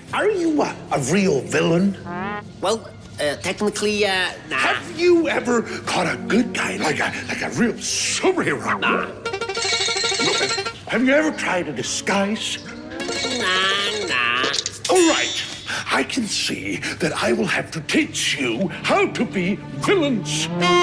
Are you a real villain? Well, technically, nah. Have you ever caught a good guy, like a real superhero? Nah. Have you ever tried a disguise? Nah. All right. I can see that I will have to teach you how to be villains.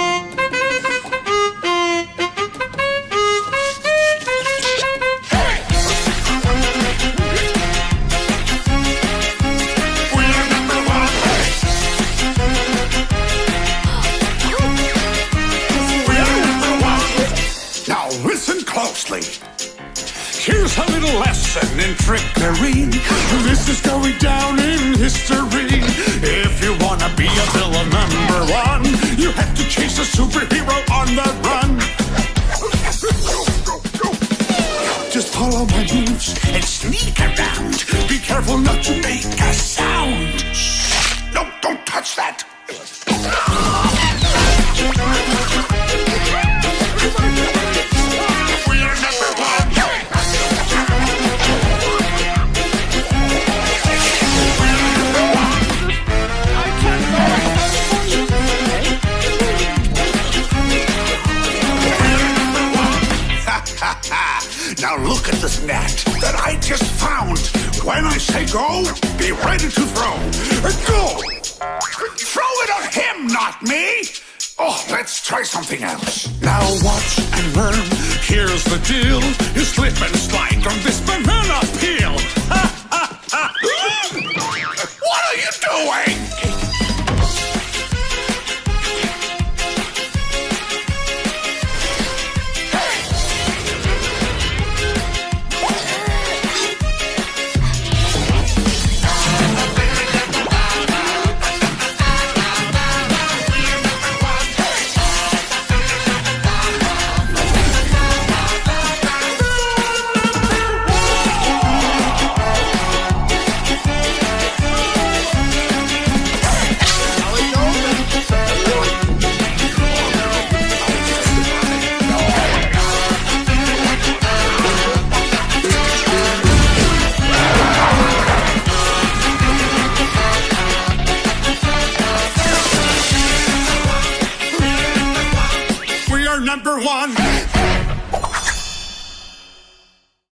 Here's a little lesson in trickery. This is going down in history. If you wanna be a villain #1, you have to chase a superhero on the run. Just follow my moves and sneak around. Be careful not to make a sound. Shh. No, don't touch that. Now look at this net that I just found. When I say go, be ready to throw. Go! Throw it on him, not me! Oh, let's try something else. Now watch and learn. Here's the deal. You slip and slide on this banana peel.